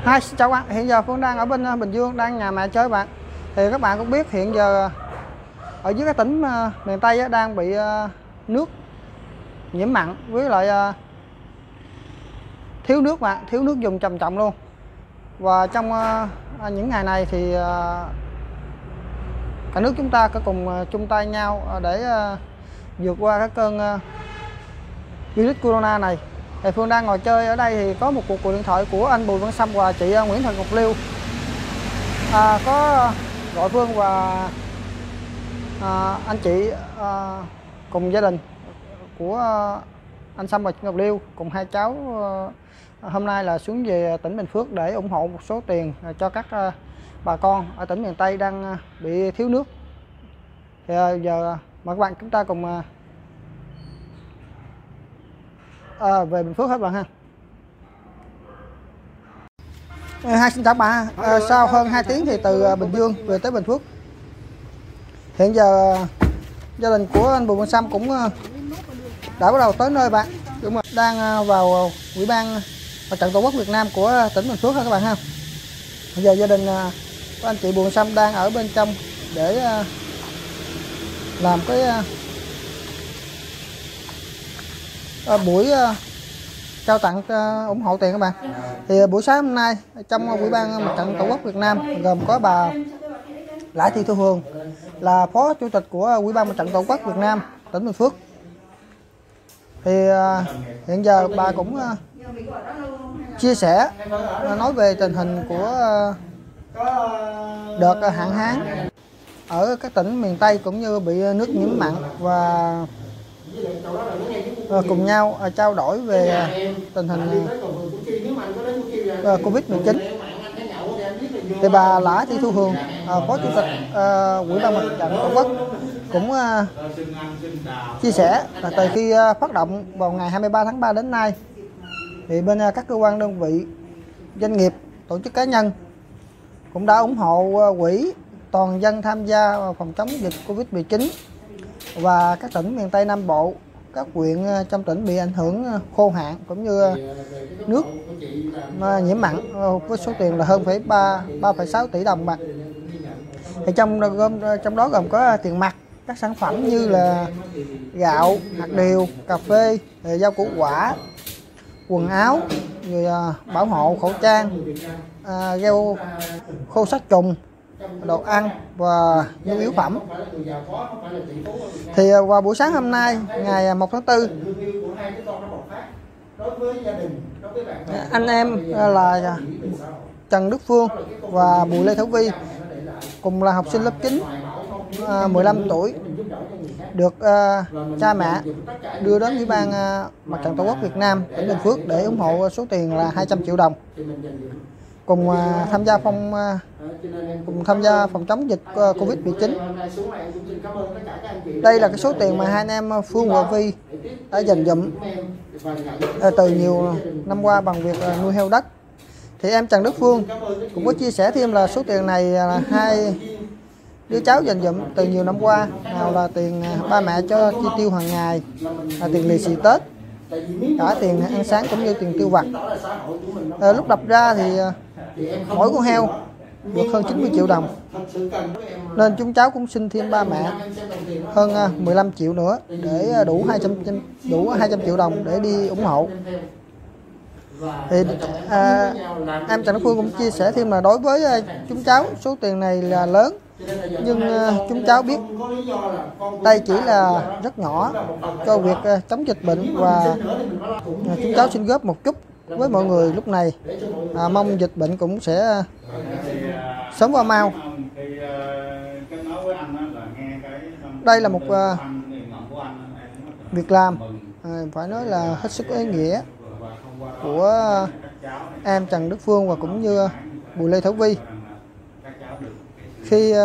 Hi, xin chào các bạn. Hiện giờ Phương đang ở bên Bình Dương, đang nhà mẹ chơi bạn. Thì các bạn cũng biết hiện giờ ở dưới các tỉnh miền Tây đang bị nước nhiễm mặn với lại thiếu nước bạn, thiếu nước dùng trầm trọng luôn. Và trong những ngày này thì cả nước chúng ta có cùng chung tay nhau để vượt qua cái cơn virus corona này. Thì Phương đang ngồi chơi ở đây thì có một cuộc điện thoại của anh Bùi Văn Sâm và chị Nguyễn Thị Ngọc Liêu, có gọi Phương và anh chị cùng gia đình của anh Sâm và chị Ngọc Liêu cùng hai cháu hôm nay là xuống về tỉnh Bình Phước để ủng hộ một số tiền cho các bà con ở tỉnh miền Tây đang bị thiếu nước. Thì giờ mời các bạn chúng ta cùng về Bình Phước hết bạn ha. Xin chào bạn. Sau hơn 2 tiếng thì từ Bình Dương về tới Bình Phước. Hiện giờ gia đình của anh Bùi Văn Sâm cũng đã bắt đầu tới nơi bạn. Đúng rồi, đang vào Ủy ban Mặt trận Tổ quốc Việt Nam của tỉnh Bình Phước ha các bạn ha. Bây giờ gia đình của anh chị Bùi Văn Sâm đang ở bên trong để làm cái buổi trao tặng ủng hộ tiền các bạn. Thì buổi sáng hôm nay trong Ủy ban Mặt trận Tổ quốc Việt Nam gồm có bà Lã Thị Thu Hường là phó chủ tịch của Ủy ban Mặt trận Tổ quốc Việt Nam tỉnh Bình Phước. Thì hiện giờ bà cũng chia sẻ nói về tình hình của đợt hạn hán ở các tỉnh miền Tây cũng như bị nước nhiễm mặn và cùng nhau trao đổi về tình hình Covid-19. Thì bà Lã Thị Thu Hường, phó chủ tịch Ủy ban Mặt trận Tổ quốc cũng chia sẻ là từ khi phát động vào ngày 23 tháng 3 đến nay thì bên các cơ quan đơn vị, doanh nghiệp, tổ chức cá nhân cũng đã ủng hộ quỹ toàn dân tham gia phòng chống dịch Covid-19 và các tỉnh miền Tây Nam Bộ, các huyện trong tỉnh bị ảnh hưởng khô hạn cũng như nước nhiễm mặn với số tiền là hơn 3,6 tỷ đồng bạn. Thì trong đó gồm có tiền mặt, các sản phẩm như là gạo, hạt điều, cà phê, rau củ quả, quần áo, rồi bảo hộ, khẩu trang, gel khô sát trùng, đồ ăn và nhu yếu phẩm. Thì vào buổi sáng hôm nay ngày 1 tháng 4, anh em là Trần Đức Phương và Bùi Lê Thảo Vi cùng là học sinh lớp 9, 15 tuổi, được cha mẹ đưa đến Ủy ban Mặt trận Tổ quốc Việt Nam tỉnh Bình Phước để ủng hộ số tiền là 200 triệu đồng, cùng tham gia phòng chống dịch Covid-19. Đây là cái số tiền mà hai anh em Phương và Vi đã dành dụm từ nhiều năm qua bằng việc nuôi heo đất. Thì em Trần Đức Phương cũng có chia sẻ thêm là số tiền này là hai đứa cháu dành dụm từ nhiều năm qua, nào là tiền ba mẹ cho chi tiêu hàng ngày, là tiền lì xì Tết, cả tiền ăn sáng cũng như tiền tiêu vặt. Lúc đập ra thì mỗi con heo được hơn 90 triệu đồng, nên chúng cháu cũng xin thêm ba mẹ hơn 15 triệu nữa để đủ 200 triệu đồng để đi ủng hộ. Thì em Trần Đức Phương cũng chia sẻ thêm là đối với chúng cháu số tiền này là lớn, nhưng chúng cháu biết đây chỉ là rất nhỏ cho việc chống dịch bệnh, và chúng cháu xin góp một chút với mọi người lúc này, mong dịch bệnh cũng sẽ sớm qua mau. Đây là một việc làm phải nói là hết sức ý nghĩa của em Trần Đức Phương và cũng như Bùi Lê Thảo Vi khi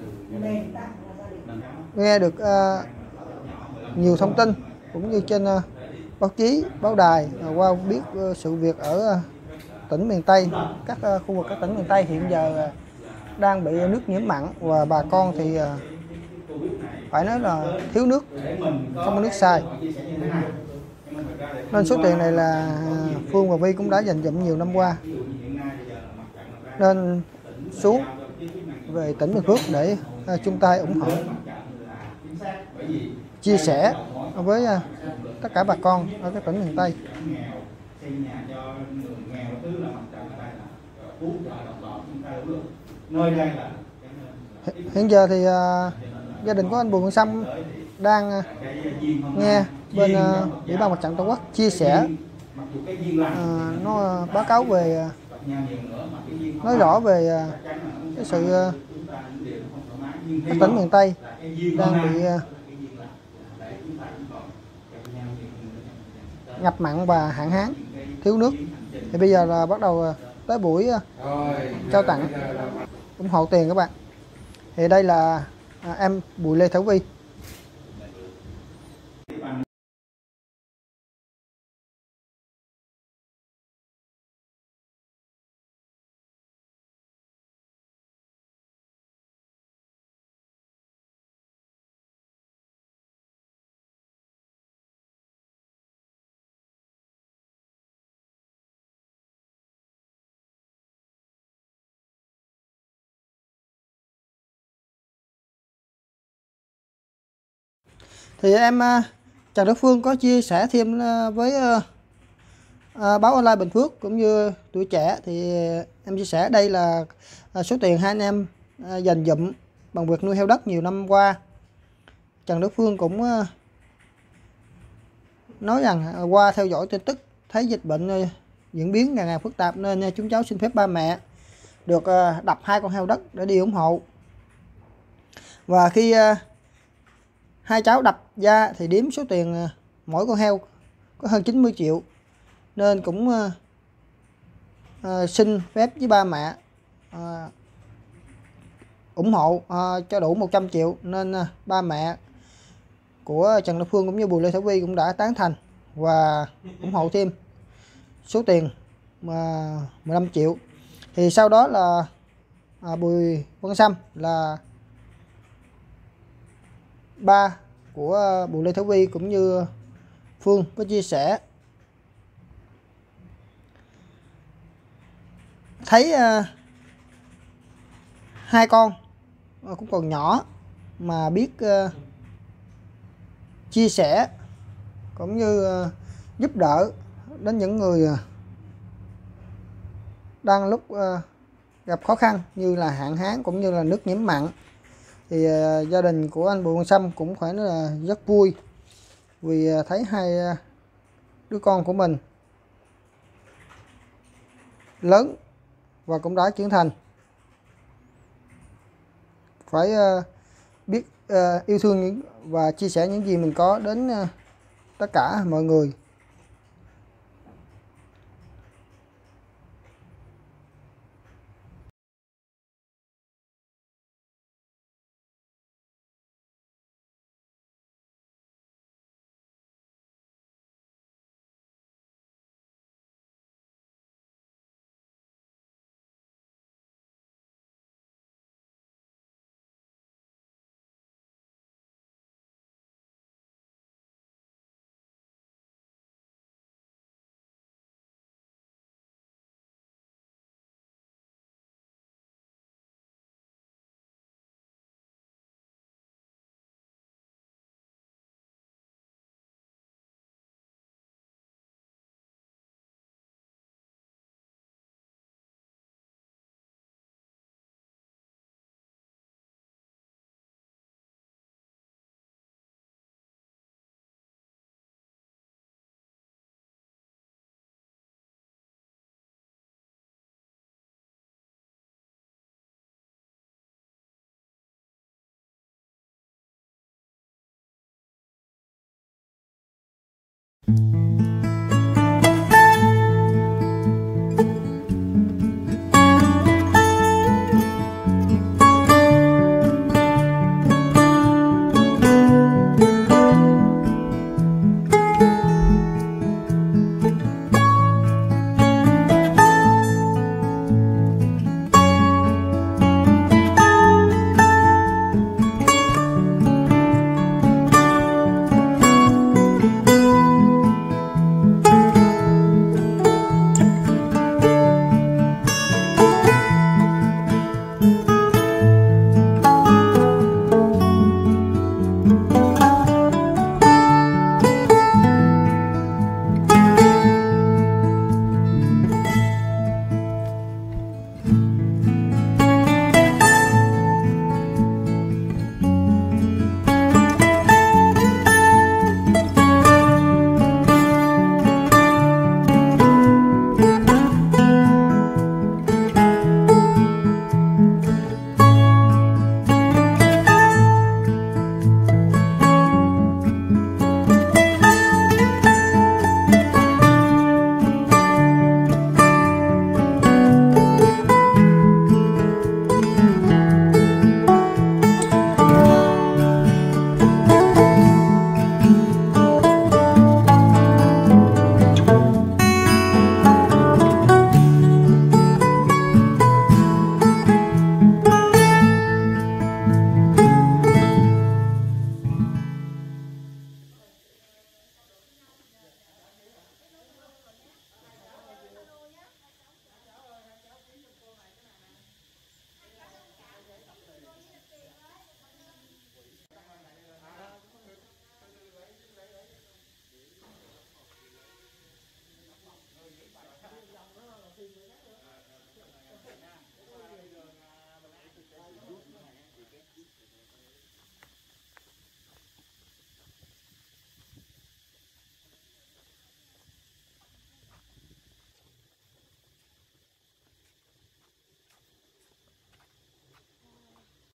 nghe được nhiều thông tin cũng như trên báo chí, báo đài, qua biết sự việc ở tỉnh miền Tây, các khu vực các tỉnh miền Tây hiện giờ đang bị nước nhiễm mặn và bà con thì phải nói là thiếu nước, không có nước xài. Nên số tiền này là Phương và Vi cũng đã dành dụm nhiều năm qua nên xuống về tỉnh Bình Phước để chung tay ủng hộ, chia sẻ với tất cả bà con ở các tỉnh miền Tây. Hiện giờ thì gia đình của anh Bùi Văn Sâm đang nghe bên Ủy ban Mặt trận Tổ quốc chia sẻ, nó báo cáo về, nói rõ về cái sự các tỉnh miền Tây đang bị ngập mặn và hạn hán, thiếu nước. Thì bây giờ là bắt đầu tới buổi trao tặng ủng hộ tiền các bạn. Thì đây là em Bùi Lê Thảo Vi. Thì em Trần Đức Phương có chia sẻ thêm với báo online Bình Phước cũng như Tuổi Trẻ, thì em chia sẻ đây là số tiền hai anh em dành dụm bằng việc nuôi heo đất nhiều năm qua. Trần Đức Phương cũng nói rằng qua theo dõi tin tức thấy dịch bệnh diễn biến ngày càng phức tạp nên chúng cháu xin phép ba mẹ được đập 2 con heo đất để đi ủng hộ. Và khi hai cháu đập ra thì đếm số tiền mỗi con heo có hơn 90 triệu, nên cũng xin phép với ba mẹ ủng hộ cho đủ 100 triệu, nên ba mẹ của Trần Đức Phương cũng như Bùi Lê Thảo Vi cũng đã tán thành và ủng hộ thêm số tiền 15 triệu. Thì sau đó là Bùi Văn Sâm là ba của Bùi Lê Thảo Vi cũng như Phương có chia sẻ thấy hai con cũng còn nhỏ mà biết chia sẻ cũng như giúp đỡ đến những người đang lúc gặp khó khăn như là hạn hán cũng như là nước nhiễm mặn. Thì gia đình của anh Bùi Văn Sâm cũng phải nói là rất vui vì thấy hai đứa con của mình lớn và cũng đã trưởng thành, phải biết yêu thương và chia sẻ những gì mình có đến tất cả mọi người.